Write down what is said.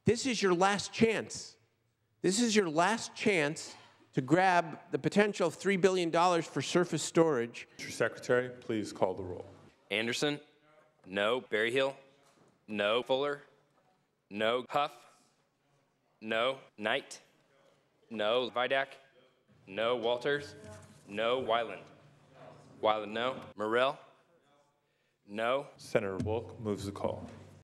This is your last chance. This is your last chance to grab the potential of $3 billion for surface storage. Mr. Secretary, please call the roll. Anderson? No. Berryhill? No. Fuller? No. Huff? No. Knight? No. Vidak? No. Walters? No. Wyland? Wyland, no. Morrell? No. Senator Wolk moves the call.